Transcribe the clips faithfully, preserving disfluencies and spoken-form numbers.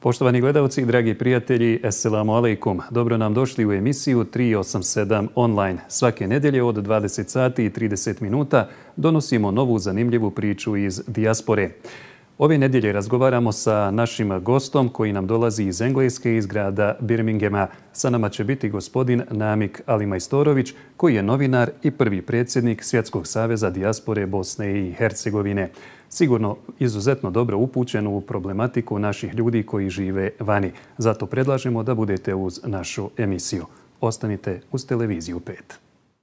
Poštovani gledalci i dragi prijatelji, Esselamu alaikum. Dobro nam došli u emisiju tri osam sedam online. Svake nedjelje od dvadeset sati i trideset minuta donosimo novu zanimljivu priču iz dijaspore. Ove nedjelje razgovaramo sa našim gostom koji nam dolazi iz Engleske, iz grada Birminghama. Sa nama će biti gospodin Namik Alimajstorović, koji je novinar i prvi predsjednik Svjetskog saveza dijaspore Bosne i Hercegovine. Sigurno izuzetno dobro upućen u problematiku naših ljudi koji žive vani. Zato predlažemo da budete uz našu emisiju. Ostanite uz televiziju pet.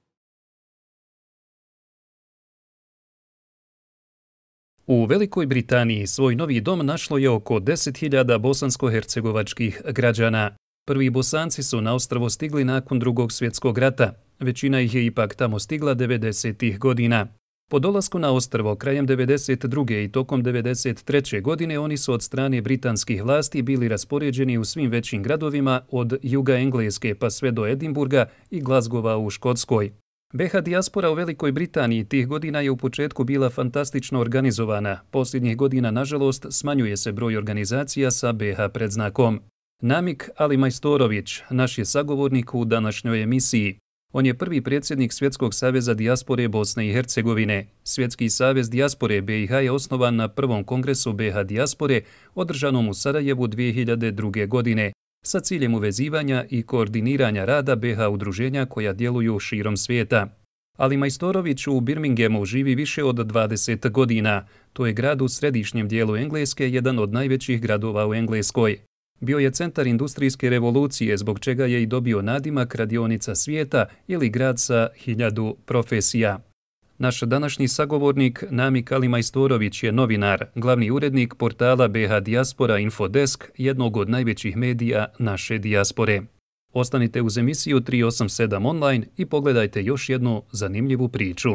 U Velikoj Britaniji svoj novi dom našlo je oko deset hiljada bosansko-hercegovačkih građana. Prvi Bosanci su na ostrvo stigli nakon Drugog svjetskog rata. Većina ih je ipak tamo stigla devedesetih godina. Po dolasku na ostrvo krajem devedeset druge i tokom devedeset treće godine oni su od strane britanskih vlasti bili raspoređeni u svim većim gradovima od juga Engleske pa sve do Edinburga i Glasgowa u Škotskoj. B H dijaspora u Velikoj Britaniji tih godina je u početku bila fantastično organizovana. Posljednjih godina, nažalost, smanjuje se broj organizacija sa B H predznakom. Namik Alimajstorović, naš je sagovornik u današnjoj emisiji. On je prvi predsjednik Svjetskog saveza dijaspore Bosne i Hercegovine. Svjetski savez dijaspore B i H je osnovan na prvom kongresu B H dijaspore održanom u Sarajevu dvije hiljade druge. godine sa ciljem uvezivanja i koordiniranja rada B H udruženja koja djeluju širom svijeta. Alimajstorović u Birminghamu živi više od dvadeset godina. To je grad u središnjem dijelu Engleske, jedan od najvećih gradova u Engleskoj. Bio je centar industrijske revolucije, zbog čega je i dobio nadimak radionica svijeta ili grad sa hiljadu profesija. Naš današnji sagovornik Namik Alimajstorović je novinar, glavni urednik portala B H Dijaspora Infodesk, jednog od najvećih medija naše dijaspore. Ostanite uz emisiju tri osam sedam online i pogledajte još jednu zanimljivu priču.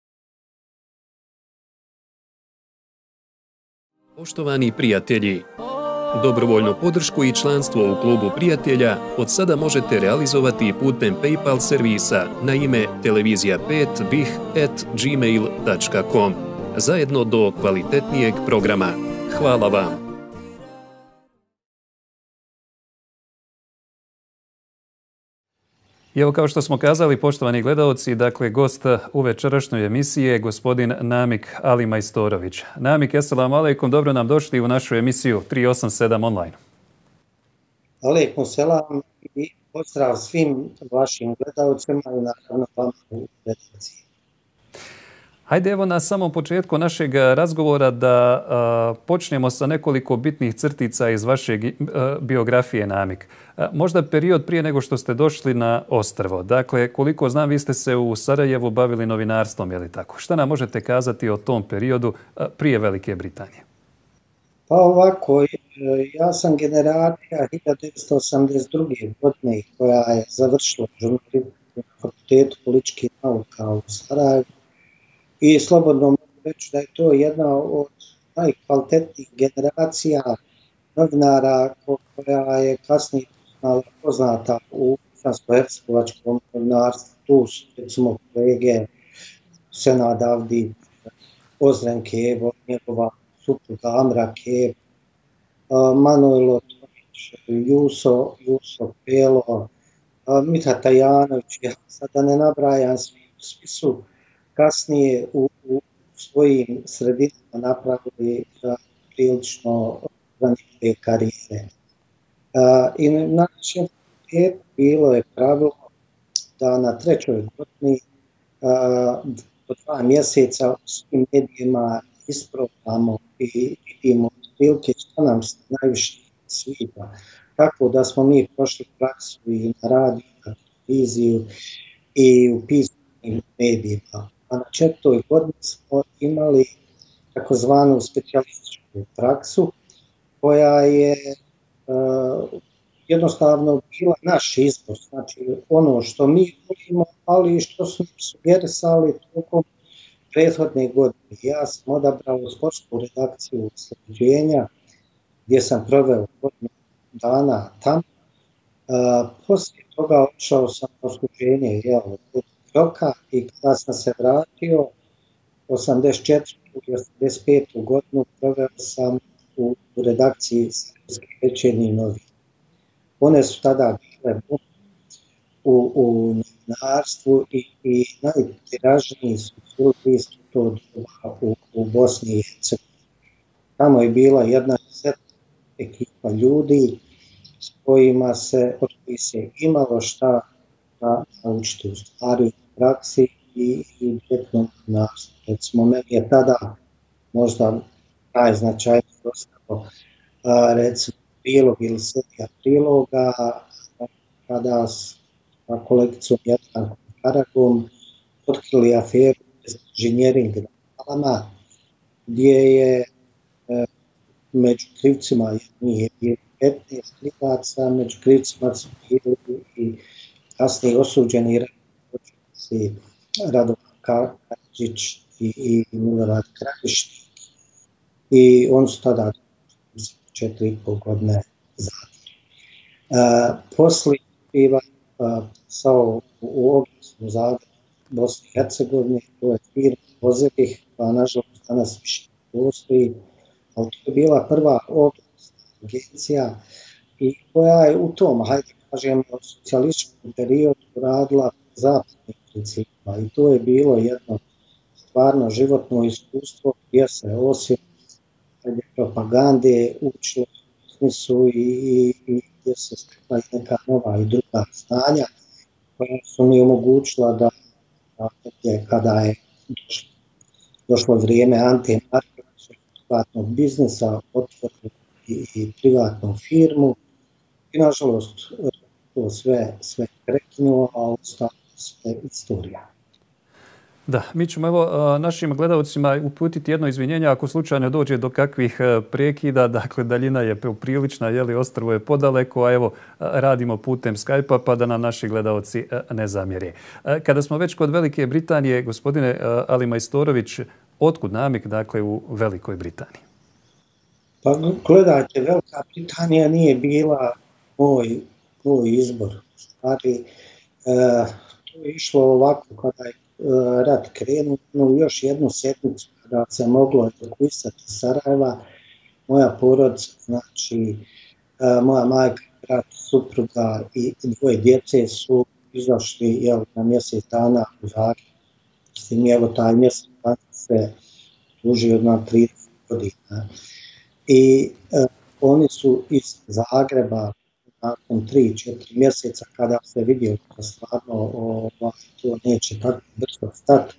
Poštovani prijatelji, dobrovoljnu podršku i članstvo u klubu prijatelja od sada možete realizovati putem PayPal servisa na ime televizija pet bih at gmail dot com. Zajedno do kvalitetnijeg programa. Hvala vam. I evo, kao što smo kazali, poštovani gledaoci, dakle, gost u večerašnjoj emisiji je gospodin Namik Alimajstorović. Namik, esselamu alaikum, dobro nam došli u našu emisiju tri osam sedam online. Alaikum selam i pozdrav svim vašim gledalcima i naravno vam u redakciji. Hajde, evo na samom početku našeg razgovora da a, počnemo sa nekoliko bitnih crtica iz vaše biografije, Namik. A, možda period prije nego što ste došli na ostrvo. Dakle, koliko znam, vi ste se u Sarajevu bavili novinarstvom, je li tako? Šta nam možete kazati o tom periodu a, prije Velike Britanije? Pa ovako, ja sam generacija hiljadu devetsto osamdeset druge. godine koja je završila žurnalistiku na Fakultetu političkih nauka u Sarajevu. I slobodno mogu reći da je to jedna od najkvalitetnijih generacija novinara koja je kasnije poznata u bosansko-hercegovačkom novinarstvu. Tu su recimo kolege Senad Avdi, Ozren Kevo, njegova supruga Amra Kevo, Manojlo Tomić, Juso, Juso Pelo, Mithat Tajanović, ja sada ne nabrajam, svi su kasnije u, u svojim sredinama napravili uh, prilično zanimljive karijere. Uh, I na našem fakultetu bilo je pravilo da na trećoj godini uh, do dva mjeseca u svim medijima isprobamo i vidimo prilike što nam se najviše sviđa. Tako da smo mi prošli praksu i na radiju, na televiziju i u pisanim medijima. A na četvrtoj godini smo imali takozvanu specijalističku praksu koja je uh, jednostavno bila naš izbor, znači ono što mi volimo, ali i što smo sugerisali tokom prethodne godine. Ja sam odabrao sportsku redakciju Slobodjenja gdje sam proveo godinu dana tamo. Uh, poslije toga odšao sam na usluženje od roka i kada sam se vratio osamdeset četvrtu i osamdeset petu godinu proveo sam u u redakciji Srpskih večernjih novina. One su tada bile u, u novinarstvu i, i najtiražniji su bili isto to doba u, u Bosni i Hercegovini. Tamo je bila jedna ekipa ljudi s kojima se, od kojih se imalo šta naučiti u stvari, u praksi i, i direktnom nastupu. Recimo, meni je tada možda najznačajnije ostalo recimo prilog ili serija priloga kada s kolegicom Jadrankom Karagom otkrili aferu inženjering na Palama, gdje je e, među krivcima nije bilo petnaest krivaca, među krivcima su bili i kasnije osuđeni Radovan Karadžić i, i Milorad Krajišnik. I oni su tada četiri i pol godine zatvora. Poslije biva pisao u oglasnu Zagrebu Bosni i Hercegovini, to je firma Ozebih, koja nažalost danas više ne postoji, ali to je bila prva oglasna agencija i koja je u tom, hajde kažemo, socijalističkom periodu radila zapadnih principa i to je bilo jedno stvarno životno iskustvo gdje se osim propagande učilo u smislu i, i, i gdje se stekla neka nova i druga znanja koja su mi omogućila da, da kada je došlo, došlo vrijeme Ante Markovića privatnog biznisa, otvorio i, i privatnu firmu i nažalost to sve, sve prekinuo, a ostalo sve istorija. Da, mi ćemo evo našim gledalcima uputiti jedno izvinjenje ako slučajno dođe do kakvih prekida. Dakle, daljina je prilična, jeli, ostrvo je podaleko, a evo radimo putem Skype-a pa da nam naši gledalci ne zamjere. Kada smo već kod Velike Britanije, gospodine Ali Majstorović, otkud namik, dakle, u Velikoj Britaniji? Pa gledajte, Velika Britanija nije bila moj, moj izbor. Stvari, e, to je išlo ovako kada je rat krenuo, no još jednu sedmicu kada se moglo evakuisati Sarajeva, moja porodica, znači moja majka, brat, supruga i dvoje djece su izašli jel, na mjesec dana u Zagreb. S tim evo taj mjesec dana se duži od nam trideset godina. I eh, oni su iz Zagreba nakon tri četiri mjeseca kada se vidio da stvarno ovaj, to neće tako brzo stati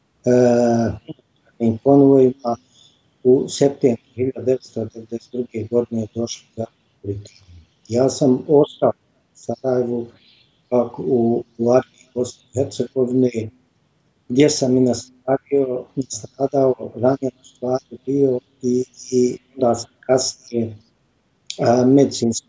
e, konvojima, u septembru hiljadu devetsto devedeset druge. godine došli do Britanije. Ja sam ostao u Sarajevu u, u armiji Bosne i Hercegovine, gdje sam i nastavio, nastradao, ranjeno stvari bio i, i onda sam kasnije medicinski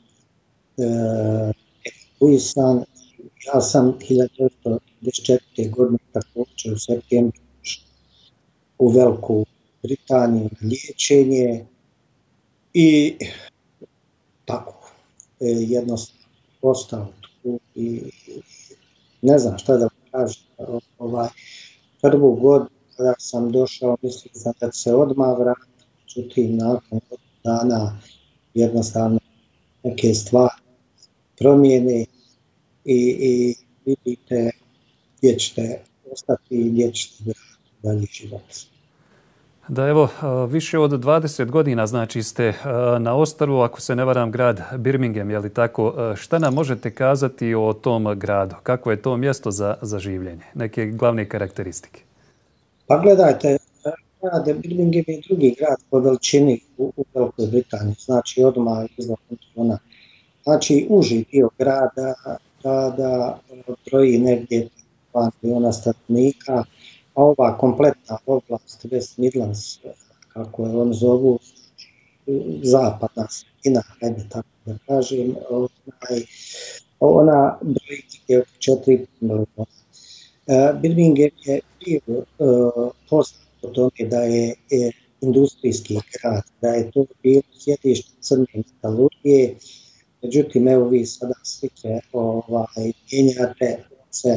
evakuisan. Uh, ja sam hiljadu devetsto devedeset četvrte. godine također u septembru u Veliku Britaniju na liječenje i tako e, jednostavno ostao tu i ne znam šta da kažem. Ovaj, prvu godinu kada sam došao, mislim da se odmah vratiti, međutim nakon dana jednostavno neke stvari promijene i, i vidite gdje ćete ostati i gdje ćete graditi dalje život. Da, evo, više od dvadeset godina znači ste na ostrvu, ako se ne varam, grad Birmingham, je li tako? Šta nam možete kazati o tom gradu? Kako je to mjesto za, za življenje? Neke glavne karakteristike? Pa gledajte, grad Birmingham je drugi grad po veličini u, u Velikoj Britaniji, znači odmah izlaz ona. Znači, uži dio grada, grada broji negdje dva miliona stanovnika, a ova kompletna oblast West Midlands, kako je on zovu, zapadna sredina, hajde tako da kažem, onaj, ona broji negdje četiri miliona. Uh, Birmingham je bio uh, poznat po tome da je, je industrijski grad, da je to bilo sjedište crne metalurgije. Međutim, evo vi sada slike ovaj, mijenjate se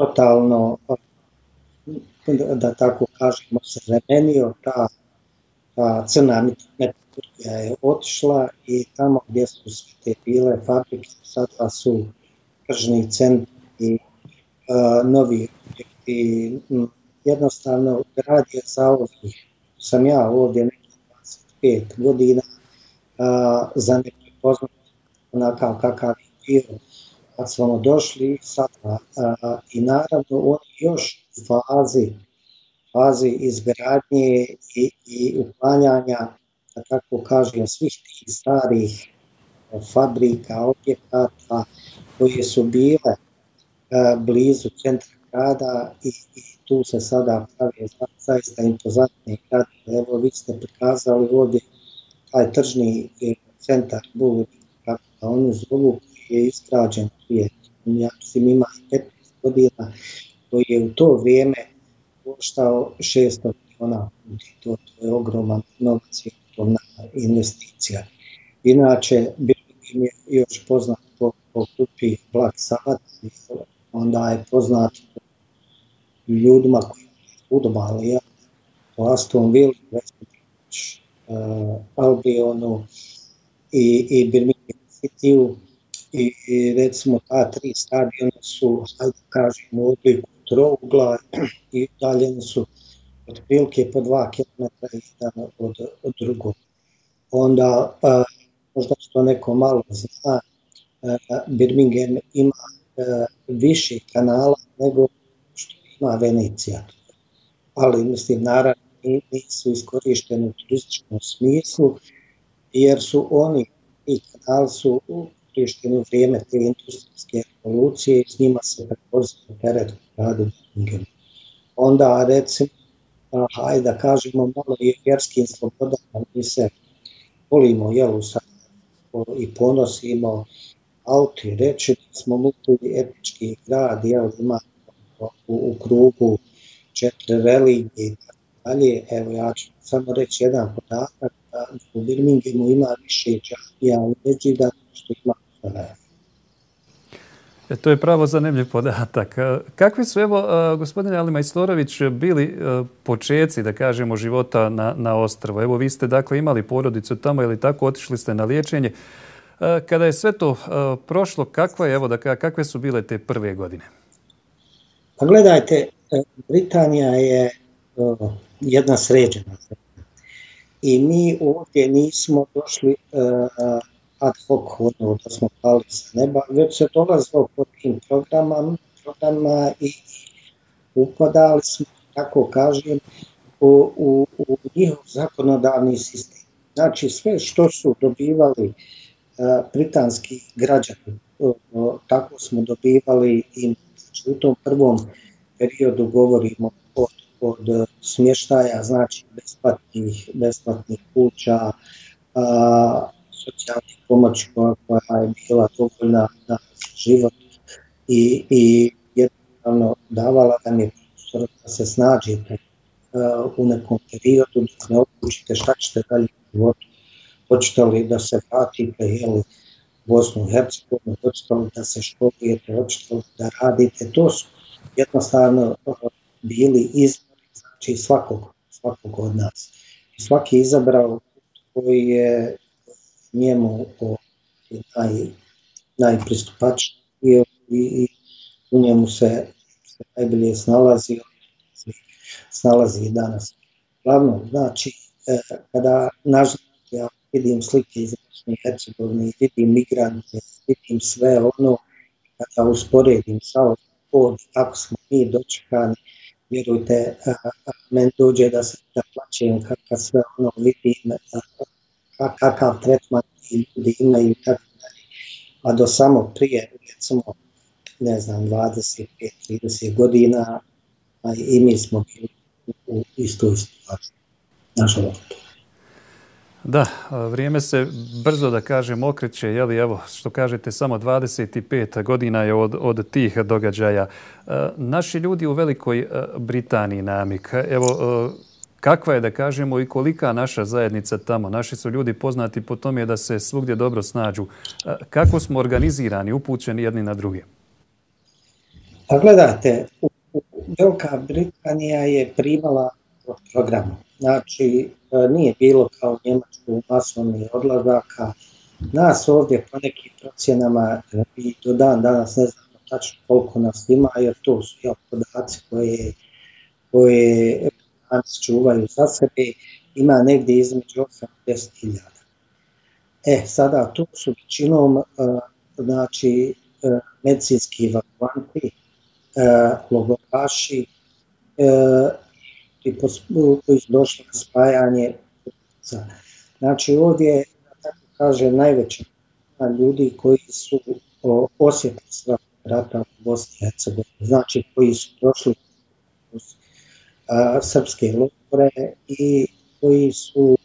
totalno, da tako kažemo, se remenio ta ta crna metalurgija je otišla i tamo gdje su sve te bile fabrike, sada su tržni centri i uh, novi objekti. Jednostavno, grad je za ovih, sam ja ovdje nekih dvadeset pet godina, uh, za neprepoznat onakav kakav je bio kad smo došli sada. Uh, I naravno, on je još u fazi fazi izgradnje i, i uklanjanja, da tako kažem, svih tih starih fabrika, objekata koje su bile e, blizu centra grada i, i tu se sada pravi zaista impozantni grad. Evo, vi ste prikazali ovdje taj tržni centar Bulvik, kako da onu zovu, koji je izgrađen prije, ja mislim ima petnaest godina, koji je u to vrijeme koštao šesto miliona ljudi. To, to je ogroman novac i ogromna investicija. Inače, Birmingham je još poznat po, po grupi Black Sabbath, onda je poznat po ljudima koji su fudbali, ja, po Aston Villa, uh, Albionu i, i Birmingham Cityu. I, I recimo ta tri stadiona su, hajde kažemo, u obliku trougla i daljeni su otprilike po dva kilometra jedan od, od drugog. Onda, a, možda što neko malo zna, a, Birmingham ima a, više kanala nego što ima Venecija. Ali, mislim, naravno, nisu iskorišteni u turističkom smislu, jer su oni, i kanali su iskorišteni u vrijeme te industrijske revolucije i s njima se prepoznao teret u gradu Birmingham. Onda, recimo, hajde da kažemo malo i vjerskim slobodama, mi se volimo, jel, sad i ponosimo auti, reći da smo multietnički grad, jel, ima u, u krugu četiri religije i tako dalje. Evo, ja ću samo reći jedan podatak, da u Birminghamu ima više džamija u Međida što ima Sarajeva. E, to je pravo zanimljiv podatak. Kakvi su, evo, gospodine Ali Majstorović, bili počeci, da kažemo, života na, na ostrvu? Evo, vi ste, dakle, imali porodicu tamo ili tako, otišli ste na liječenje. Kada je sve to prošlo, kakva je, evo, da, kakve su bile te prve godine? Pa gledajte, Britanija je uh, jedna sređena zemlja. I mi ovdje nismo došli uh, ad hoc, ono, da smo pali sa neba, već se dolazilo po tim programama, programama i upadali smo, tako kažem, u, u, u njihov zakonodavni sistem. Znači, sve što su dobivali uh, britanski građani, uh, tako smo dobivali i u tom prvom periodu govorimo od, od smještaja, znači besplatnih, besplatnih kuća, uh, socijalnih pomoći koja je bila dovoljna na život i, i jednostavno davala nam je prostor da se snađete uh, u nekom periodu, dok ne odlučite šta ćete dalje u životu. Hoćete li da se vratite, jel, Bosnu i Hercegovinu, hoćete li da se školujete, hoćete li da radite. To su jednostavno uh, bili izbori, znači svakog, svakog od nas. I svaki izabrao koji je njemu o, naj, najpristupačniji i, i u njemu se, se najbolje snalazi, snalazi i danas. Glavno, znači, eh, kada nažalost ja vidim slike iz Bosne i Hercegovine, vidim migrante, vidim sve ono, kada usporedim sa ovdje, kako smo mi dočekani, vjerujte, a, a, meni dođe da se da plaćem kakav sve ono vidim, a, kakav tretman ljudi imaju i tako dalje. A do samo prije, recimo, ne znam, dvadeset pet trideset godina, a i mi smo bili u, u istoj situaciji, nažalost. Da, vrijeme se brzo, da kažem, okreće, jeli, evo, što kažete, samo dvadeset pet godina je od, od tih događaja. Naši ljudi u Velikoj Britaniji, Namik, evo, kakva je, da kažemo, i kolika naša zajednica tamo? Naši su ljudi poznati po tome da se svugdje dobro snađu. Kako smo organizirani, upućeni jedni na druge? Pa gledajte, u, u Velika Britanija je primala program znači nije bilo kao u Njemačku masovnih odlazaka. Nas ovdje po nekim procjenama i do dan danas ne znamo tačno koliko nas ima, jer to su jel, podaci koje, koje Britanci čuvaju za sebe, ima negdje između osam i deset hiljada. E, sada tu su većinom znači, medicinski evakuanti, logoraši, koji su došli na spajanje. Znači ovdje, tako kaže, najveća ljudi koji su osjetili strah rata u Bosni i Hercegovini, znači koji su prošli kroz srpske logore i koji su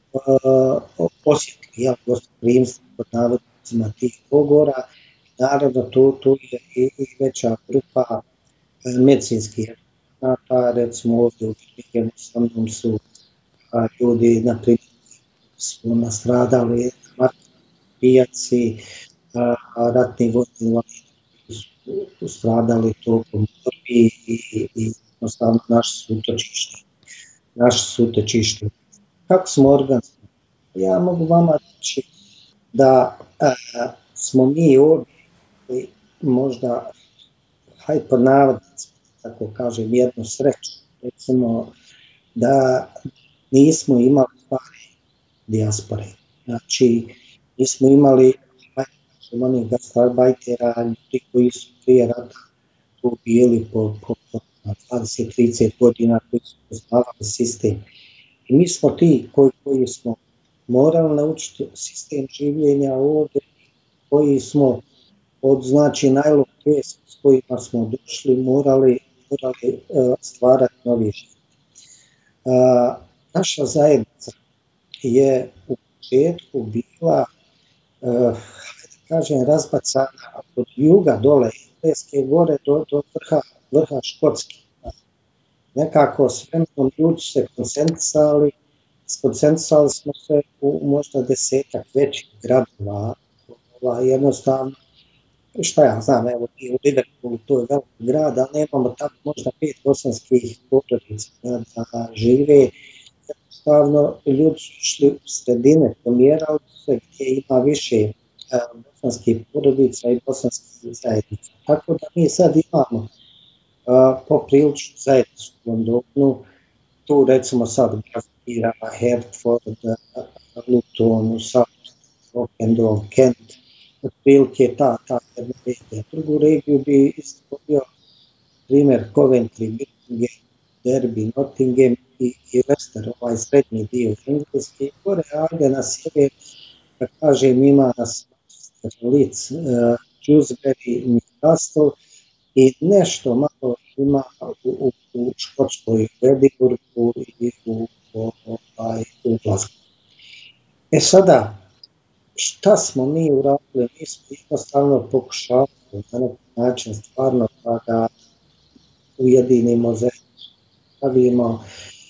osjetili jel, gostoprimstvo pod navodnicima tih logora. Naravno, tu, tu je i, i veća grupa medicinskih evakuanata, recimo ovdje u Birminghamu samom su a, ljudi, na primjer, su nastradali pijaci, ratni vojni invalidi su stradali tokom borbi i, i jednostavno naše su utočište. Naše su utočište. Kako smo organizovani? Ja mogu vama reći da a, smo mi ovdje možda, hajde pod navodnicima, tako kažem, jednu sreću, recimo da nismo imali stvari dijaspore. Znači, nismo imali onih gastarbajtera, ljudi koji su prije rata tu bili po, po, po dvadeset do trideset godina, koji su poznavali sistem. I mi smo ti koji, koji smo morali naučiti sistem življenja ovdje, koji smo od znači najlokije s kojima smo došli morali, morali uh, stvarati novi život. Uh, naša zajednica je u početku bila, uh, hajde kažem, razbacana od juga dole, Engleske gore do, do vrha, vrha Škotske. Nekako s vremenom ljudi se koncentrisali, skoncentrisali smo se u možda desetak većih gradova, jednostavno, šta ja znam, evo i u Liverpoolu, to je veliki grad, ali nemamo tako možda pet bosanskih porodica da žive. Jednostavno, ljudi su išli u sredine, pomjerali se gdje ima više bosanskih porodica i bosanskih zajednica. Tako da mi sad imamo popriličnu zajednicu u Londonu, tu recimo sad gravitira Hertford, Luton, Southampton, Kent, otprilike ta, ta jedna regija. Drugu regiju bi izdvojio primjer Coventry, Birmingham, Derby, Nottingham i, i Leicester, ovaj srednji dio Engleske. Gore, ajde na sjever, da kažem, ima nas Leeds, uh, Dewsbury, Newcastle i nešto malo ima u, u, u Škotskoj, u Edinburghu i u, u, ovaj, u Glasgow. E sada, šta smo mi uradili? Mi smo jednostavno pokušali na neki način stvarno da ga ujedinimo zajednicu. Stavimo,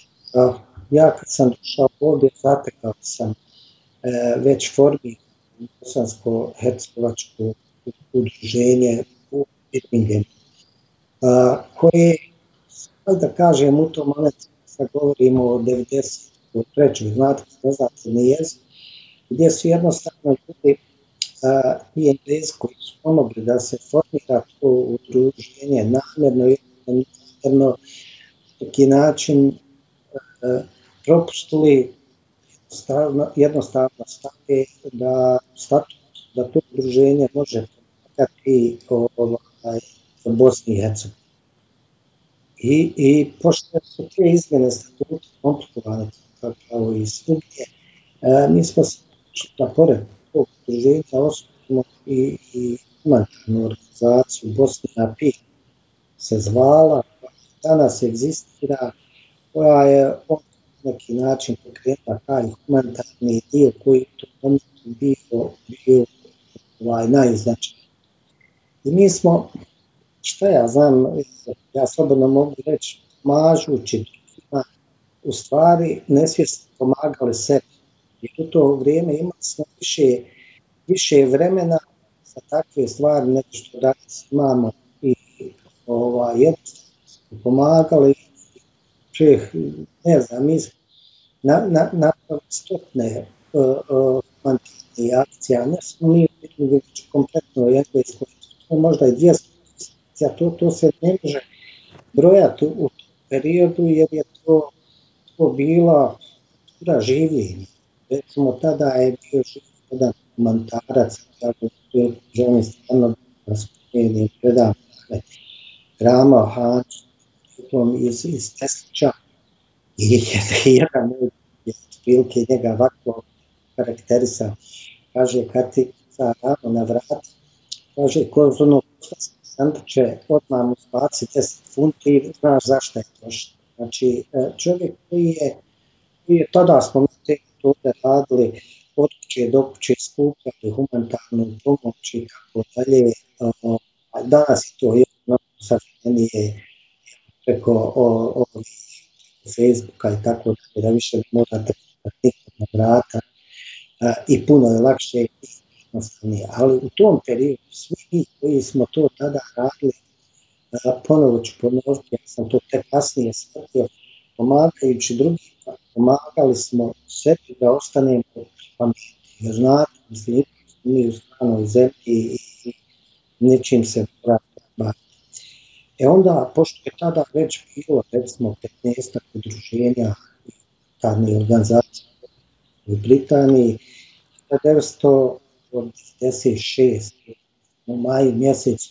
ja kad sam došao ovdje, zatekao sam već formi bosansko-hercegovačko udruženje u Birminghamu, koje, da kažem, u tom momentu sad govorimo o devedeset trećoj znate, ne znate ni jezik, gdje su jednostavno ljudi i Englezi koji su pomogli da se formira to udruženje namjerno, namjerno, neki način a, propustili jednostavno, jednostavno stave da statut, da to udruženje može pomagati ovaj, za Bosni i Hercegovini. I, i pošto su te izmjene statuta komplikovane kao i svugdje, mi smo se da pored tog udruženja osnovimo i, i humanitarnu organizaciju Bosnija P se zvala, danas egzistira, koja je na neki način pokretala taj humanitarni dio koji to bio, bio ovaj, najznačajniji. I mi smo, šta ja znam, ja slobodno mogu reći, mažući drugima, u stvari nesvjesno pomagali sebi. I u to vrijeme imali smo više, više vremena za takve stvari nego što danas imamo i ovaj, jednostavno smo pomagali. Čeh, ne znam, mi smo na, na, napravili stotne humanitarnih uh, uh, akcija, ne samo mi, već kompletno u Engleskoj, možda i dvjesto akcija, to, to se ne može brojati u, u tom periodu, jer je to, to bila kultura življenja. Recimo, tada je bio jedan humanitarac, kako želim stvarno da spomenem, predam Rama Hanč, iz, iz Teslića, i jedan je otprilike njega ovako karakterisao. Kaže, kad ti za Ramo na vrati, kaže, ko iz onog sanduče odmah mu spaci deset funti i znaš zašto je prošlo. Znači, čovjek koji je, koji je tada smo mi te metode radili, od kuće do kuće skupljali humanitarnu pomoć i kako dalje. Danas je to jedno savremenije preko ovih Facebooka i tako da, da više morate nikad na vrata a, i puno je lakše i jednostavnije. Ali u tom periodu svi mi koji smo to tada radili, a, ponovo ću ponoviti, ja sam to tek kasnije shvatio, pomagajući drugima, pomagali smo sebi da ostanemo pametni. Jer znate, mislim, mi u stranoj zemlji i, i ničim se vrata. E onda, pošto je tada već bilo, recimo, petnaestak udruženja i tadne organizacije u Britaniji, hiljadu devetsto devedeset šeste. u maju mjesecu,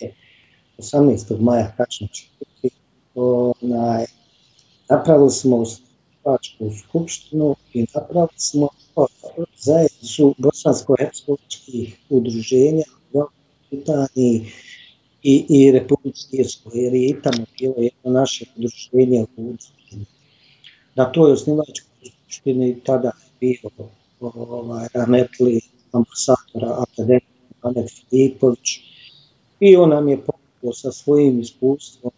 osamnaestog maja, tačno će biti, onaj, napravili smo Ustavačku skupštinu i napravili smo zajednicu bosansko-hercegovačkih udruženja u Britaniji i, i Republici Irskoj, jer je i tamo bilo jedno naše udruženje u udruženju. Na toj osnivačkoj skupštini tada je bio ovaj, rahmetli ambasadora akademik Ahmet Filipović i on nam je pomogao sa svojim iskustvom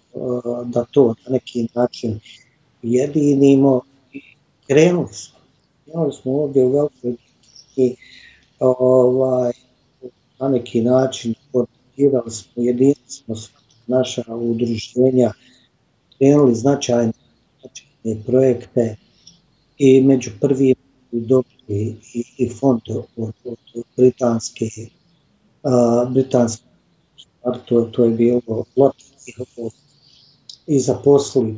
da to na neki način ujedinimo i krenuli smo. Krenuli smo ovdje u Velikoj Britaniji ovaj, na neki način organizirali smo, ujedinili smo naša udruženja, krenuli značajne, značajne projekte i među prvim dobili i, i fond od, od britanske, a, britanske to, to je bilo lot i zaposlili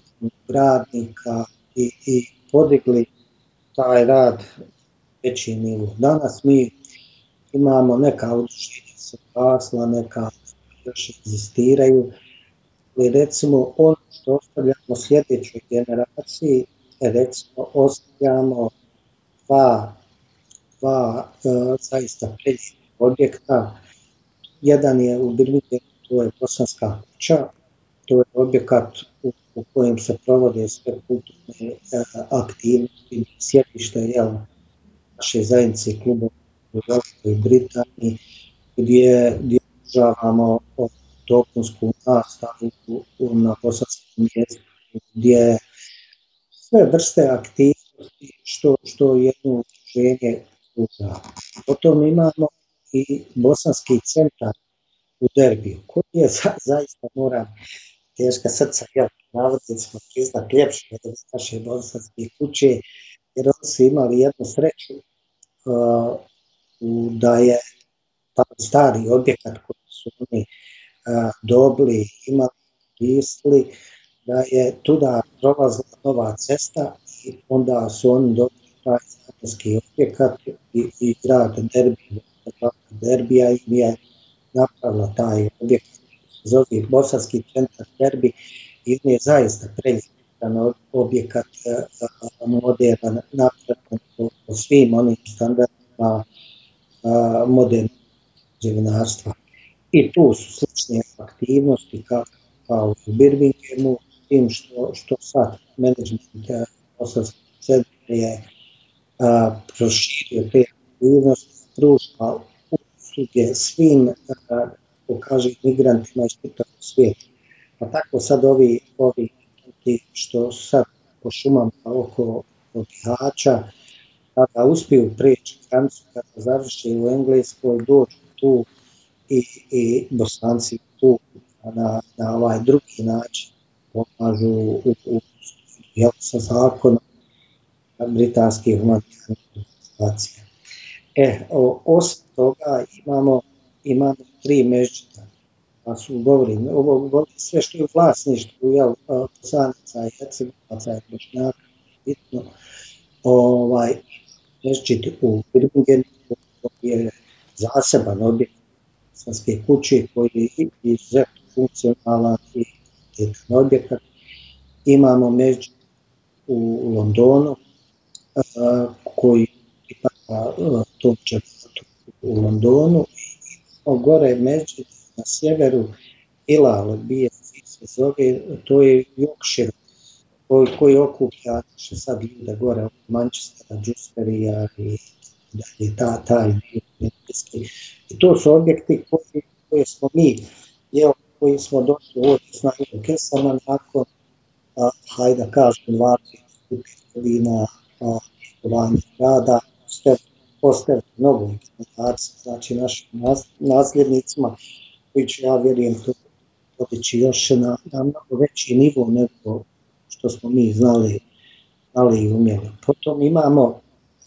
radnika i, i podigli taj rad veći nivo. Danas mi imamo neka udruženja se pasla, neka još egzistiraju, ali recimo ono što ostavljamo sljedećoj generaciji, recimo ostavljamo dva, dva uh, zaista preljivih objekta. Jedan je u Birminghamu, to je Bosanska kuća, to je objekat u, u kojem se provode sve kulturne uh, aktivnosti, sjedište je naše zajednice klubova u Velikoj Britaniji, gdje, gdje održavamo dopunsku nastavu na bosanskom jeziku, gdje sve vrste aktivnosti što, što jedno udruženje pruža. Potom imamo i bosanski centar u Derbiju, koji je za, zaista, moram, teška srca, ja navodno smo priznat ljepše od naše bosanske kuće, jer oni su imali jednu sreću uh, da je taj stari objekat koji su oni uh, dobili, imali, koristili, da je tuda prolazila nova cesta i onda su oni dobili taj zakonski objekat i, i grad Derbija, Derbija im je napravila taj objekat, zove Bosanski centar Derbi i on je zaista preljevan objekat, moderan, napravljen po, po svim onim standardima modernog građevinarstva. I tu su slične aktivnosti kao, kao u Birminghamu, tim što, što sad management Bosanskog centra je a, proširio te aktivnosti, pruža usluge svim, pokaže, migrantima iz čitavog svijeta. Pa tako sad ovi, ovi što sad po šumama oko Bihaća, kada uspiju preći granicu, kada završe u Engleskoj, dođu tu i, i Bosanci tu na, na ovaj drugi način pomažu u, u, u, sa zakonom britanskih humanitarnih organizacija. E, o, osim toga imamo, imamo tri mešćida, pa su govorim, ovo govorim sve što je u vlasništvu, jel, Bosanaca i Hercegovaca i Bošnjaka, bitno, ovaj, mešćid u Birmingenu, koji je zaseban objekt bosanske kuće, koji je izuzetno funkcionalan i jedan objekat. Imamo mešćid u Londonu, koji pripada tom džematu u Londonu, i gore mešćid na sjeveru Hilal bije se zove, to je Yorkshire, koji, koji okuplja naše sad ljude gore od Manchestera, Džusperija i dalje, ta, taj dio engleski. I to su objekti koji, koje smo mi, jel, koji smo došli ovdje s Najom Kesama nakon, a, hajde da kažem, dvadeset godina djelovanja rada, postaviti mnogo implementacija, znači našim nasljednicima, koji će, ja vjerujem, to podići još na, na mnogo veći nivo nego što smo mi znali, znali i umjeli. Potom imamo,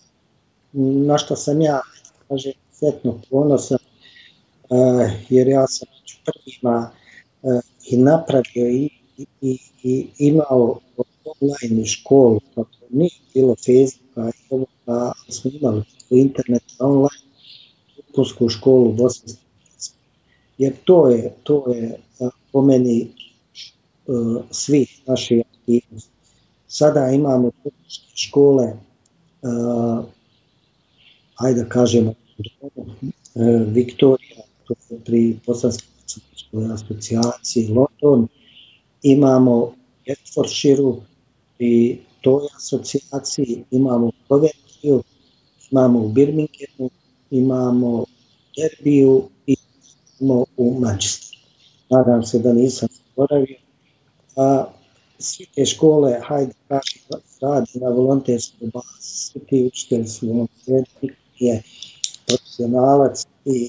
na što sam ja, kaže, izuzetno ponosan, uh, jer ja sam među prvima uh, i napravio i, i, i imao online školu, pa to nije bilo Facebooka i ovoga, ali smo imali internet online učiteljsku školu bosanske jezika. Jer to je, to je uh, po meni uh, svih naših aktivnosti. Sada imamo škole, uh, ajde da kažemo, uh, Viktorija, to je pri Bosanskoj asocijaciji, London, imamo Hertfordshireu i toj asocijaciji, imamo u Coventryju, imamo u Birminghamu, imamo u Derbiju i imamo u Manchesteru. Nadam se da nisam zaboravio. A svi te škole, hajde kažem, radi na volonterskoj bazi, svi ti učitelji su volonteri, je profesionalac i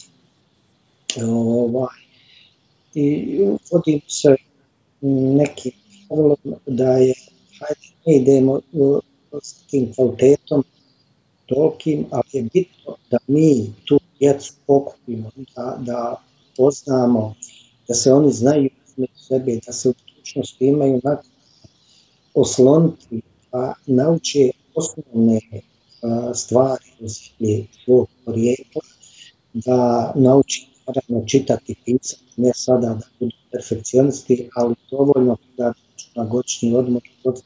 ovaj, i vodim se nekim da je, hajde, ne idemo s tim kvalitetom tolikim, ali je bitno da mi tu djecu okupimo, da, da poznamo, da se oni znaju između sebe, da se u budućnosti imaju na osloniti, da nauče osnovne a, stvari iz svog porijekla, da nauči naravno čitati, pisati, ne sada da budu perfekcionisti, ali dovoljno da na godišnji odmor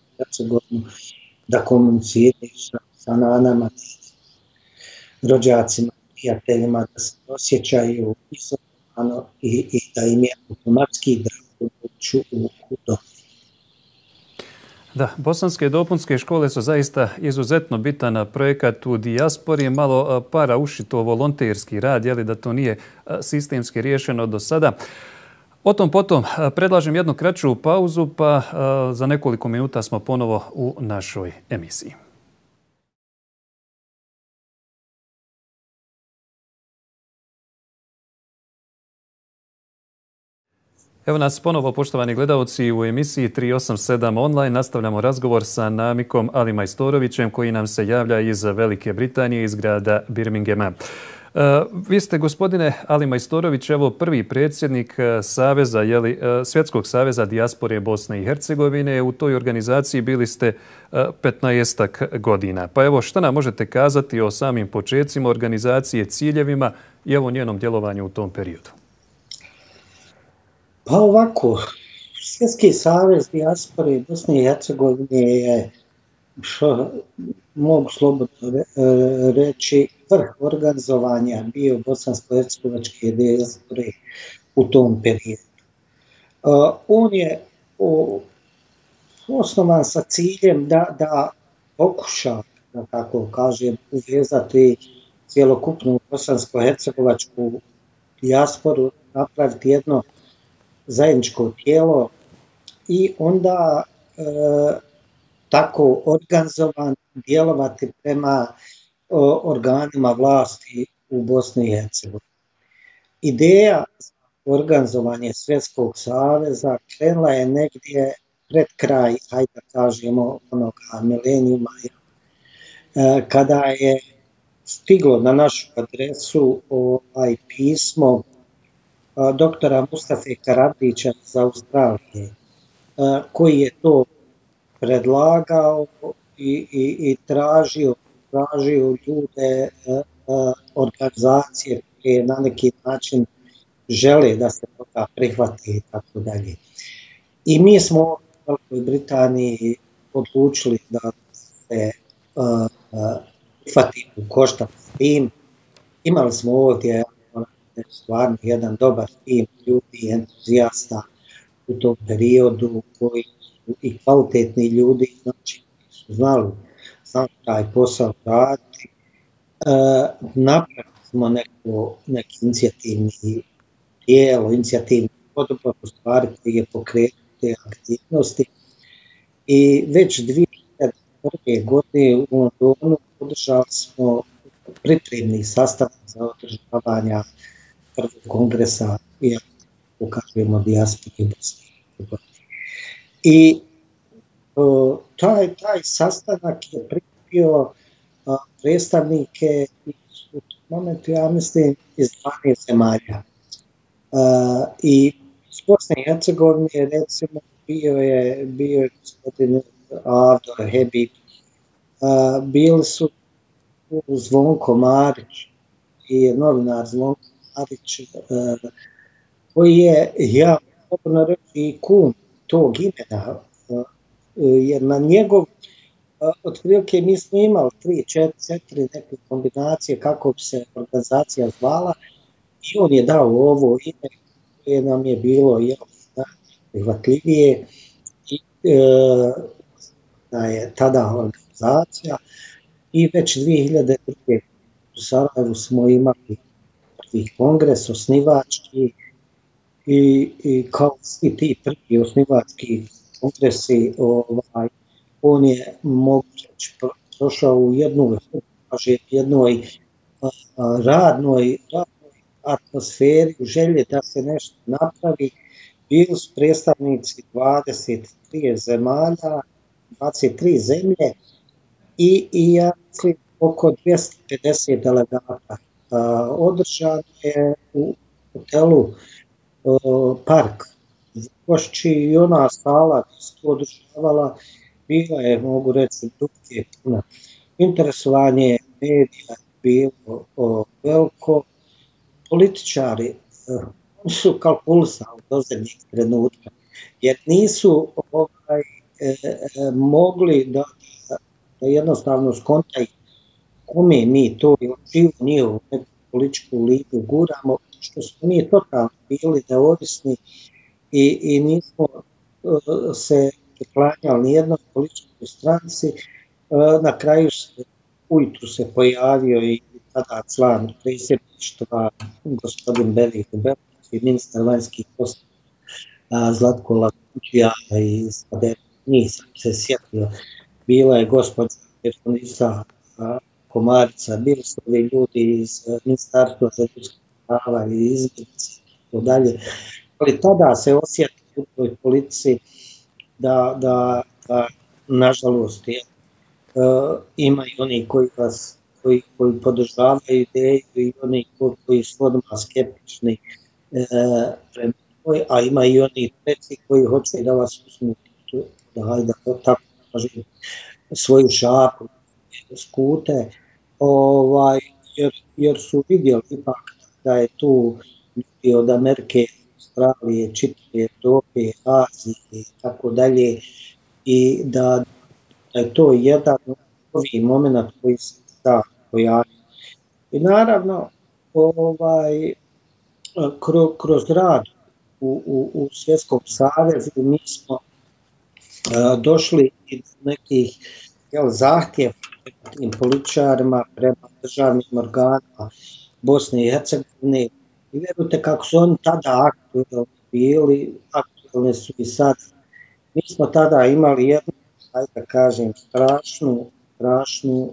da komuniciraju sa, sa nanama, rođacima, prijateljima, da se osjećaju izolovano i, i da im je automatski drago doći u dom. Da, bosanske dopunske škole su zaista izuzetno bitan projekat u dijaspori. Malo para uši to volonterski rad, je li da to nije sistemski riješeno do sada. O tom potom predlažem jednu kraću pauzu, pa za nekoliko minuta smo ponovo u našoj emisiji. Evo nas ponovo, poštovani gledalci, u emisiji tri osam sedam online. Nastavljamo razgovor sa Namikom Ali Majstorovićem, koji nam se javlja iz Velike Britanije, iz grada Birminghama. Uh, vi ste, gospodine Ali Majstorović, evo prvi predsjednik Saveza, jeli, Svjetskog saveza dijaspore Bosne i Hercegovine. U toj organizaciji bili ste petnaestak godina. Pa evo, šta nam možete kazati o samim počecima organizacije, ciljevima i evo njenom djelovanju u tom periodu? Pa ovako, Svjetski savez dijaspore Bosne i Hercegovine je, što mogu slobodno reći, vrh organizovanja bio bosansko-hercegovačke dijaspore u tom periodu. Uh, on je uh, osnovan sa ciljem da, da pokuša, da tako kažem, uvezati cjelokupnu bosansko-hercegovačku dijasporu, napraviti jedno zajedničko tijelo i onda e, tako organizovan djelovati prema o, organima vlasti u Bosni i Hercegovini. Ideja za organizovanje Svjetskog saveza krenula je negdje pred kraj, hajde da kažemo, onoga milenijuma kada je stiglo na našu adresu ovaj pismo doktora Mustafe Karadžića iz Australije, koji je to predlagao i, i, i tražio, tražio ljude, organizacije koje na neki način žele da se toga prihvati i tako dalje. I mi smo u Velikoj Britaniji odlučili da se prihvatimo u koštac s tim. Imali smo ovdje stvarno jedan dobar tim ljudi, entuzijasta u tom periodu, koji su i kvalitetni ljudi, znači su znali, znali taj posao raditi. E, napravili smo neko, neki inicijativni tijelo, inicijativni odbor, u stvari koji je pokrenuo te aktivnosti. I već dvije hiljade prve. godine u Londonu održali smo pripremni sastanak za održavanja prvog kongresa, iako pokažemo dijaspori Bosne. I o, taj, taj sastanak je prikupio predstavnike u momentu, ja mislim, iz dvanaest zemalja. A, I iz Bosne i Hercegovine, recimo, bio je, bio je gospodin Avdor Hebib, a, bili su Zvonko Marić i novinar Zvonko Marić, a, koji je, ja mogu reći, i kum tog imena, a, jer na njegov, a, otprilike mi smo imali tri, četiri, četiri neke kombinacije kako bi se organizacija zvala, i on je dao ovo ime koje nam je bilo prihvatljivije i e, da je tada organizacija. I već dvije hiljade druge. u Sarajevu smo imali prvi kongres osnivački i, i kao svi ti prvi osnivački kongresi, ovaj, on je moguće prošao u jednu, kaže, jednoj a, a, radnoj, radnoj atmosferi, u želje da se nešto napravi. Bili su predstavnici dvadeset tri zemalja, dvadeset tri zemlje i, i ja mislim oko dvjesto pedeset delegata. A, održano je u hotelu a, Park Gošći i ona sala koja se održavala bila je, mogu reći, dubke puna. Interesovanje medija bilo o, veliko. Političari a, su kalkulisali do zadnjeg trenutka, jer nisu ovaj, e, e, mogli da, da jednostavno skontaju kome mi to ili živu njihovu neku političku liniju guramo, što smo mi totalno bili neovisni i, i nismo uh, se priklanjali nijednoj političkoj stranci. Uh, na kraju se, ujutru se pojavio i tada član predsjedništva gospodin Veliko Belović i ministar vanjskih poslova Zlatko Lakućija i sada nisam se sjetio, bila je gospođa Terfonisa Komarica, bili su ovi ljudi iz Ministarstva za ljudska prava i izbjeglice i dalje. Ali tada se osjeti u toj politici da, da, da nažalost, je, uh, ima i oni koji vas koji, koji podržavaju ideju i oni koji su odmah skeptični e, prema toj, a ima i oni treći koji hoće da vas uzmu, da, da tako kažem, svoju šapu skute, ovaj, jer, jer su vidjeli ipak da je tu ljudi od Amerike, Australije, čitave Evrope, Azije i tako dalje, i da, da je to jedan novi moment koji se da pojavio. I naravno, ovaj, kroz, kroz rad u, u, u Svjetskom savezu mi smo uh, došli do nekih jel, zahtjeva prema tim političarima, prema državnim organima Bosne i Hercegovine. I vjerujte kako su oni tada aktualni bili, aktualni su i sad. Mi smo tada imali jednu, ajde da kažem, strašnu, strašnu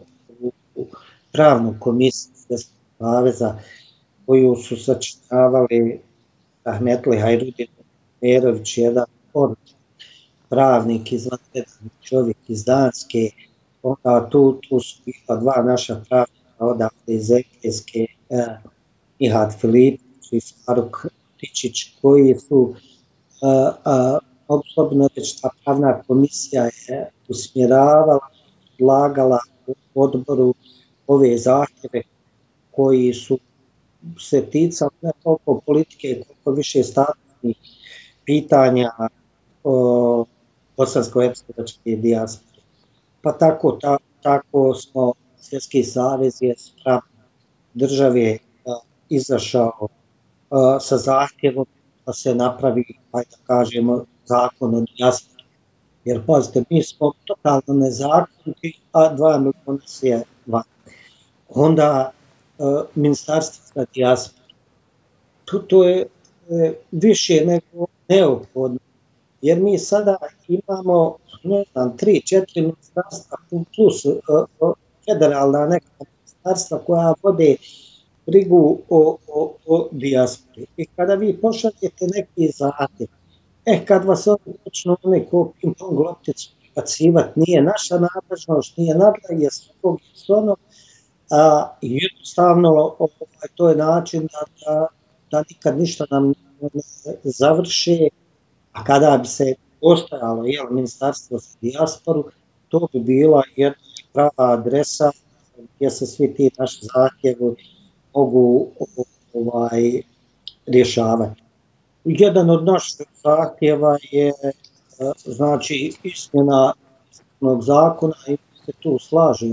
pravnu komisiju Svjetskog saveza koju su sačinjavali Ahmetli Hajrudin Merović, jedan pravnik, izvanredan čovjek iz Danske, onda tu, tu su bila dva naša pravnika odavde iz Engleske, eh, Nihat Filipović i Faruk Tičić, koji su eh, eh, osobno već ta pravna komisija je usmjeravala, predlagala u odboru ove zahtjeve koji su se ticali ne toliko politike, koliko više statusnih pitanja o bosansko-hercegovačke dijaspore. Pa tako, ta, tako smo, Svjetski savez je spram države a, izašao a, sa zahtjevom da se napravi, ajde da kažemo, zakon o dijaspori. Jer, pazite, mi smo totalno nezakoniti, a dva milijuna je van. Onda a, Ministarstvo za dijasporu. To, to je e, više nego neophodno. Jer mi sada imamo, ne znam, tri, četiri ministarstva plus uh, federalna neka ministarstva koja vode brigu o, o, o dijaspori. I kada vi pošaljete neki zahtjev, eh, kad vas oni počnu oni ko ping-pong lopticu pribacivati, nije naša nadležnost, nije nadležnost, svog i ono, a jednostavno ovaj, to je način da, da, da nikad ništa nam ne završi. A kada bi se postojalo jel, Ministarstvo za dijasporu, to bi bila jedna prava adresa gdje se svi ti naši zahtjevi mogu ovaj, rješavati. Jedan od naših zahtjeva je znači izmjena zakona i se tu slažemo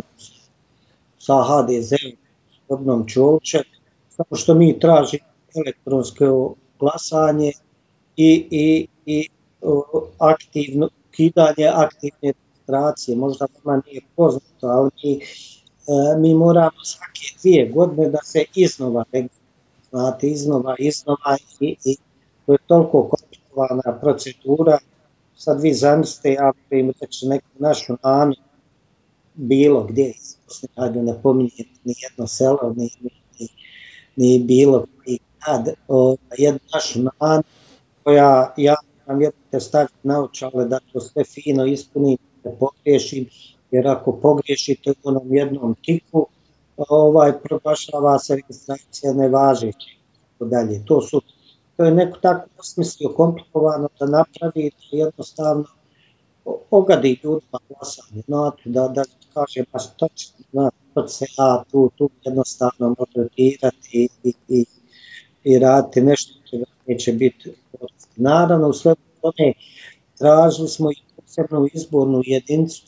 sa ha de zem, gospodinom Čolićem, samo što mi tražimo elektronsko glasanje i, i, i o, aktivno ukidanje aktivne registracije. Možda vama nije poznato, ali mi, e, mi moramo svake dvije godine da se iznova registruje. Znate, iznova, iznova i, i to je toliko komplikovana procedura. Sad vi zamislite, ja bih reći neku našu Anu, bilo gdje iz Bosne, hajde ne pominjete ni jedno selo, ni, ni, ni, ni bilo koji grad, jednu našu Anu, koja ja nam vjerujte staviti naočale da to sve fino ispunim, da pogriješim, jer ako pogriješite u onom jednom tiku, ovaj, proglašava se registracija nevažeća i dalje. To su, to je neko tako osmislio komplikovano da napravi, da jednostavno ogadi ljudima glasanje, znate, da, da kaže, pa što će, znate, to se ja tu, tu jednostavno može dirati i, i, i raditi nešto čega neće biti. Naravno, u sve tome tražili smo i posebnu izbornu jedinicu,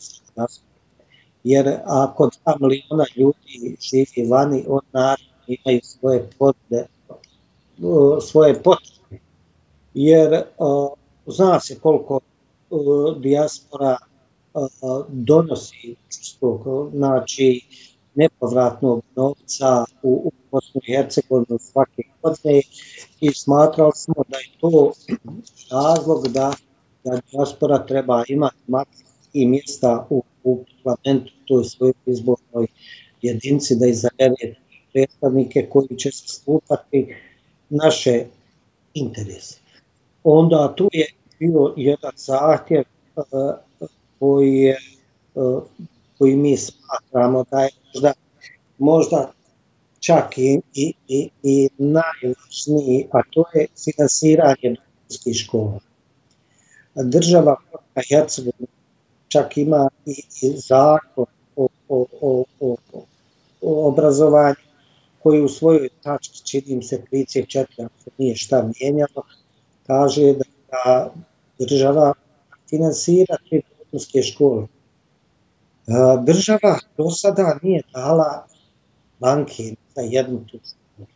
jer ako dva miliona ljudi živi vani, on naravno imaju svoje potrebe, svoje potrebe. Jer uh, zna se koliko uh, dijaspora uh, donosi čistog, znači nepovratnog novca u, u Bosnu i Hercegovinu svake godine i smatrali smo da je to razlog da, da dijaspora treba imati makar i mjesta u, u parlamentu, toj svojoj izbornoj jedinici, da izabere predstavnike koji će zastupati naše interese. Onda tu je bio jedan zahtjev uh, koji, je, uh, koji mi smatramo da je možda, možda čak i, i, i, i najvažniji, a to je finansiranje dopunskih škola. Država Bosna i Hercegovina čak ima i, i zakon o, o, o, o, o obrazovanju koji u svojoj tački, činim se trideset četiri, ako se nije šta mijenjalo, kaže da, da država finansira te dopunske škole. Država do sada nije dala banke za jednu tu školu.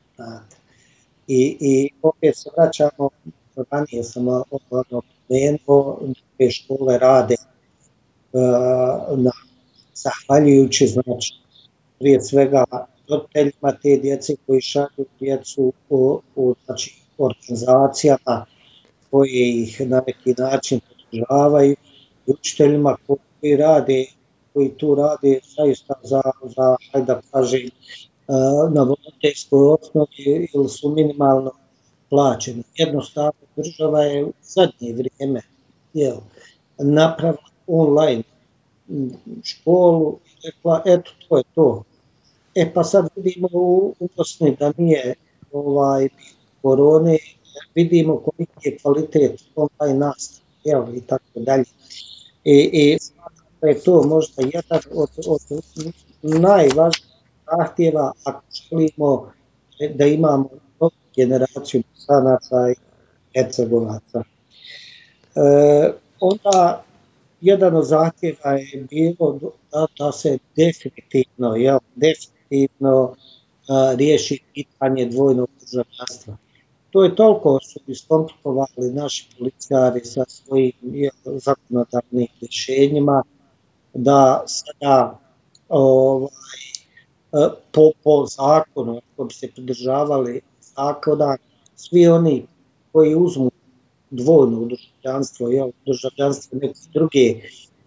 I, i opet se vraćamo, ranije sam opomenuo, te škole rade na, zahvaljujući, znači, prije svega roditeljima te djece koji šalju djecu u, u znači, organizacijama koje ih na neki način podržavaju i učiteljima koji rade, koji tu rade zaista za, za hajde da kažem, na volonterskoj osnovi ili su minimalno plaćeni. Jednostavno država je u zadnje vrijeme jel, napravila online školu i rekla, eto, to je to. E pa sad vidimo u, u Bosni da nije ovaj, korone, vidimo koliki je kvalitet online nastave i tako dalje. I, i smatram da je to možda jedan od, od najvažnijih zahtjeva ako želimo da imamo novu generaciju Bosanaca i Hercegovaca. E, onda jedan od zahtjeva je bilo da, da se definitivno, jel, definitivno a, riješi pitanje dvojnog državljanstva. To je toliko su iskomplikovali naši policijari sa svojim jel, zakonodavnim rješenjima da sada ovaj, po, po zakonu, ako bi se pridržavali zakona, svi oni koji uzmu dvojno državljanstvo, jel, državljanstvo neke druge e,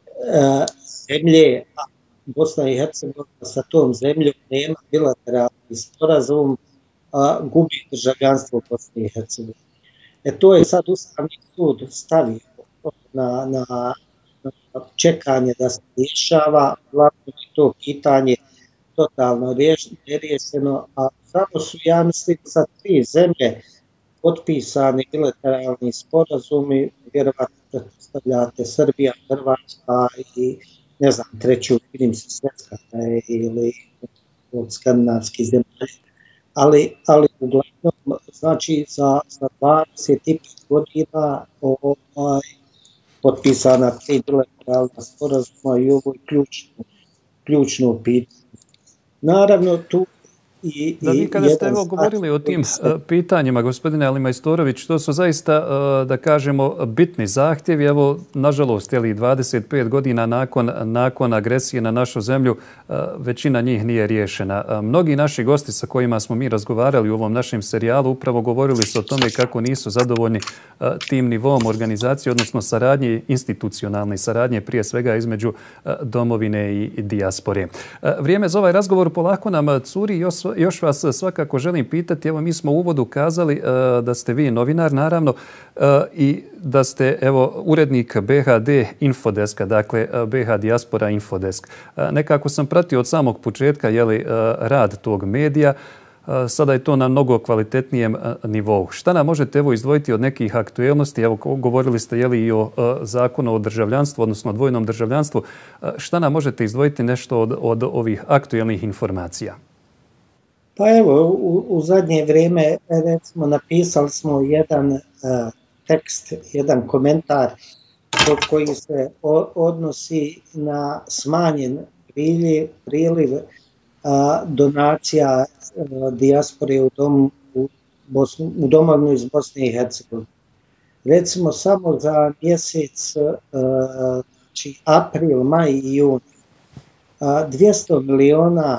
zemlje, a Bosna i Hercegovina sa tom zemljom nema bilateralni sporazum, a, gubi državljanstvo Bosne i Hercegovine. E to je sad Ustavni sud stavio na, na, na čekanje da se rješava, glavno je to pitanje totalno neriješeno, a samo su, ja mislim, sa tri zemlje potpisani bilateralni sporazumi, vjerovatno predstavljate Srbija, Hrvatska i ne znam, treću, vidim se Švedska ili od skandinavskih zemalja. Ali, ali uglavnom, znači za, za dvadeset pet godina ovaj, potpisana tri bilateralna sporazuma i ovo je ključno, ključno pitanje. Naravno, tu I, da vi kada ste evo govorili o tim ste... pitanjima, gospodine Ali Majstorović, to su zaista, da kažemo, bitni zahtjevi. Evo, nažalost, jeli dvadeset pet godina nakon, nakon agresije na našu zemlju, većina njih nije riješena. Mnogi naši gosti sa kojima smo mi razgovarali u ovom našem serijalu upravo govorili su o tome kako nisu zadovoljni tim nivom organizacije, odnosno saradnje, institucionalne saradnje, prije svega između domovine i dijaspore. Vrijeme za ovaj razgovor polako nam curi. Još, još vas svakako želim pitati. Evo, mi smo u uvodu kazali uh, da ste vi novinar, naravno, uh, i da ste evo urednik B H D Infodeska, dakle B H Dijaspora Infodesk. Uh, nekako sam pratio od samog početka jeli, uh, rad tog medija. Sada je to na mnogo kvalitetnijem nivou. Šta nam možete evo izdvojiti od nekih aktuelnosti? Evo, govorili ste jeli, i o zakonu o državljanstvu, odnosno o dvojnom državljanstvu. Šta nam možete izdvojiti nešto od, od ovih aktuelnih informacija? Pa evo, u, u zadnje vrijeme recimo napisali smo jedan uh, tekst, jedan komentar koji se o, odnosi na smanjen priliv, priliv a, donacija a, dijaspore u, dom, u, Bosnu, u domovinu iz Bosne i Hercegovine. Recimo samo za mjesec a, znači april, maj i jun a, dvjesto miliona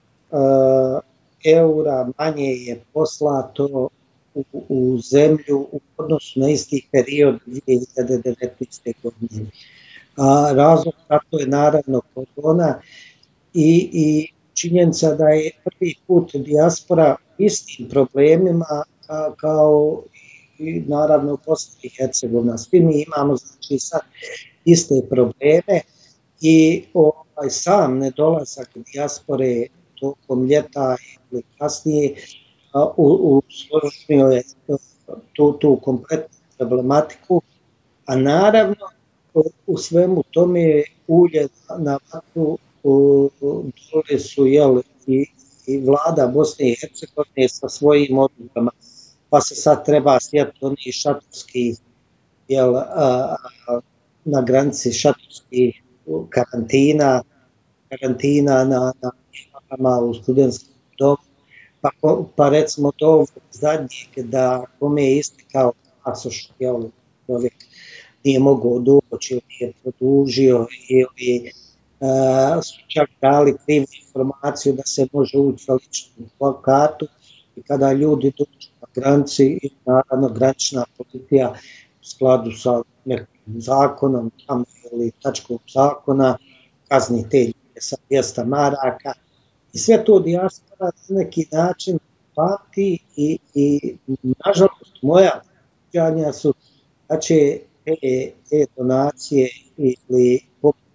a, eura manje je poslato u, u zemlju u odnosu na isti period dvije hiljade devetnaeste. godine. A, razlog kako je naravno korona i, i činjenica da je prvi put dijaspora istim problemima a, kao i naravno u Bosni i Hercegovini. Svi mi imamo znači sad iste probleme i ovaj sam nedolazak dijaspore tokom ljeta ili kasnije a, u, u složnio je tu, tu kompletnu problematiku, a naravno u, u svemu tome ulje na vatru dole su jel, i, i vlada Bosne i Hercegovine sa svojim odlukama, pa se sad treba sjetiti onih šatorskih jel, a, a, na granici šatorskih karantina, karantina na, na u studentskom domu, pa, pa recimo to zadnjeg da kome je istekao pasoš, jel, čovjek nije mogao doći ili je produžio ili Uh, su čak dali krivu informaciju da se može ući sa ličnom kartu i kada ljudi dođu na granici i naravno granična policija u skladu sa nekim zakonom tamo ili tačkom zakona kazni te ljude sa dvjesto maraka i sve to dijaspora na neki način pamti i, i nažalost moja očekivanja su da će te, te donacije ili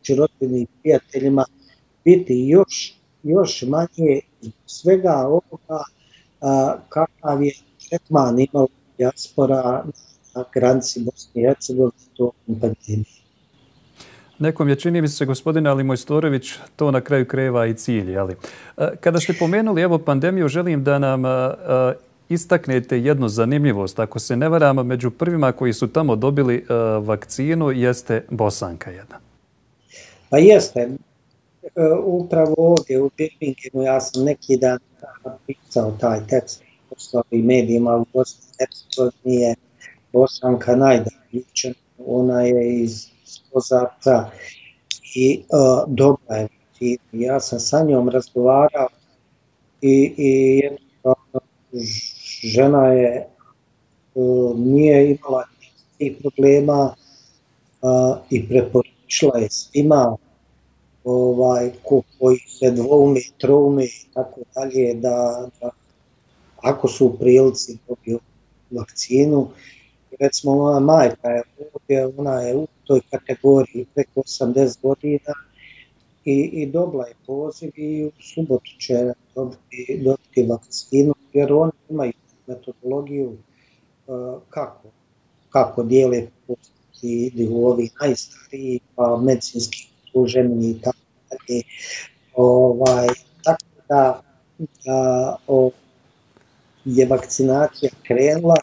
pomoći rodbini i prijateljima biti još, još manje svega ovoga a, kakav je tretman imala dijaspora na granici Bosne i Hercegovine tokom pandemije. Nekom je, čini mi se, gospodine Ali Mojstorović, to na kraju krajeva i cilj. Ali. Kada ste pomenuli evo pandemiju, želim da nam istaknete jednu zanimljivost. Ako se ne varam, među prvima koji su tamo dobili vakcinu jeste Bosanka jedna. Pa jeste. Upravo ovdje u Birminghamu ja sam neki dan napisao taj tekst poslao i medijima u Bosni i Hercegovini je Bosanka najdaljučena. Ona je iz Kozarca i uh, dobra je. I ja sam sa njom razgovarao i, i jednostavno žena je uh, nije imala nikakvih problema uh, i preporučila je svima ovaj, ko, koji se dvoume, troume i tako dalje, da, da ako su u prilici dobiju vakcinu. Recimo, moja majka je ovdje, ona je u toj kategoriji preko osamdeset godina i, i dobila je poziv i u subotu će dobiti, dobiti vakcinu, jer oni imaju metodologiju uh, kako, kako dijele postupci ovi najstariji, pa medicinski služeni i tako dalje. Ovaj, tako da, da o, je vakcinacija krenula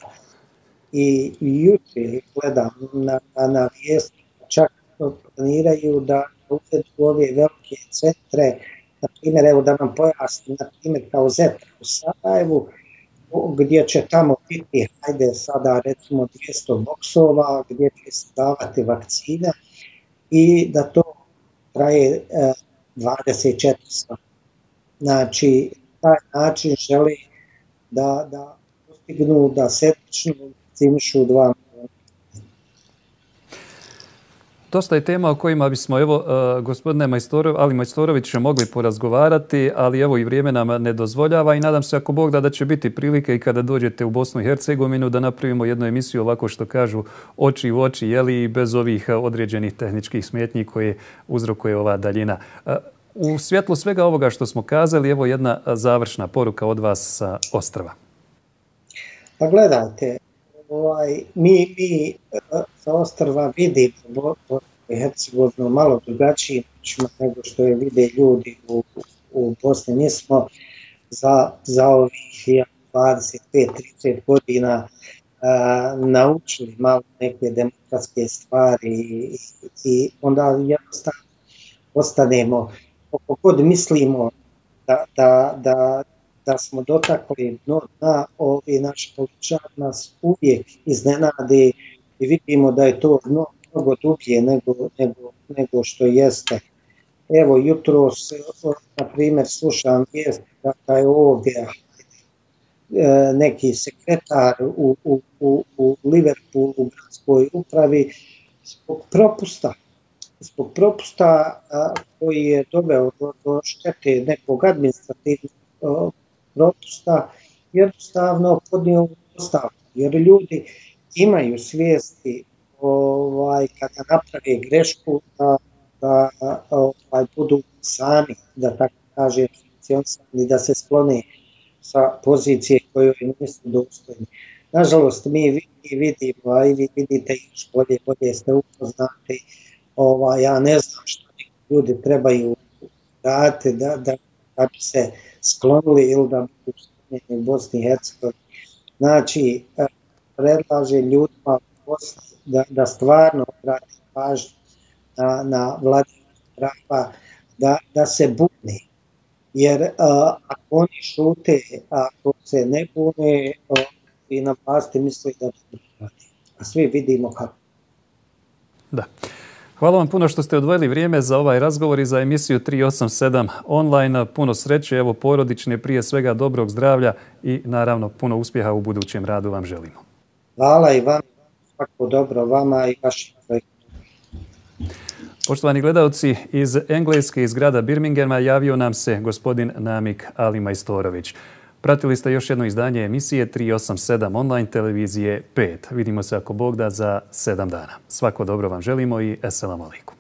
i jučer gledam na, na vijesti, čak planiraju da uvedu ove velike centre, na primjer, evo da nam pojasnim, na primjer kao Zetra u Sarajevu, gdje će tamo biti, hajde sada recimo dvjesto boksova, gdje će se davati vakcina i da to traje eh, dvadeset četiri sata. Znači, taj način želi da, da postignu, da sedmično vakcinišu dva milijuna. Dosta je tema o kojima bismo, evo, uh, gospodine Majstorov, Ali Majstorović, mogli porazgovarati, ali evo i vrijeme nam ne dozvoljava i nadam se, ako Bog da, da će biti prilike i kada dođete u Bosnu i Hercegovinu da napravimo jednu emisiju ovako što kažu oči u oči, jeli, i bez ovih određenih tehničkih smetnji koje uzrokuje ova daljina. Uh, u svjetlu svega ovoga što smo kazali, evo jedna završna poruka od vas sa ostrva. Pa gledajte, ovaj, mi, mi sa ostrva vidimo Bosnu i Hercegovinu malo drugačiji nego što je vide ljudi u, u Bosni. Mi smo za, za ovih dvadeset pet trideset godina a, naučili malo neke demokratske stvari i, i onda jednostavno ostanemo, koliko god mislimo da, da, da da smo dotakli dno dna, ovi naši političari nas uvijek iznenade i vidimo da je to dno mnogo dublje nego, nego, nego što jeste. Evo, jutro se, na primjer, slušam vijest da je ovdje neki sekretar u, u, u, u Liverpoolu u gradskoj upravi zbog propusta, zbog propusta a, koji je doveo do, do štete nekog administrativnog propusta, jednostavno podnio ostavku, jer ljudi imaju svijesti ovaj, kada naprave grešku da, da ovaj, budu sami, da tako kaže, funkcionalni, da se sklone sa pozicije koje nisu dostojni. Nažalost, mi vidimo, a i vi vidite još bolje, bolje ste upoznati, ovaj, ja ne znam što ljudi trebaju dati da, da, da bi se sklonili ili da budu sklonjeni u Bosni i Hercegovini. Znači, predlaže ljudima da, da stvarno obrati pažnju na, na vladavinu prava, da, da se bune. Jer a, ako oni šute, ako se ne bune, a, i na vlasti misli da dobro radi. A svi vidimo kako. Da. Hvala vam puno što ste odvojili vrijeme za ovaj razgovor i za emisiju tri osam sedam online. Puno sreće, evo porodične, prije svega dobrog zdravlja i naravno puno uspjeha u budućem radu vam želimo. Hvala i vam, svako dobro vama i vašim projektima. Poštovani gledalci, iz Engleske, iz grada Birminghama javio nam se gospodin namik Ali Majstorović. Pratili ste još jedno izdanje emisije tri osam sedam online televizije pet. Vidimo se ako Bog da za sedam dana. Svako dobro vam želimo i eselamu alejkum.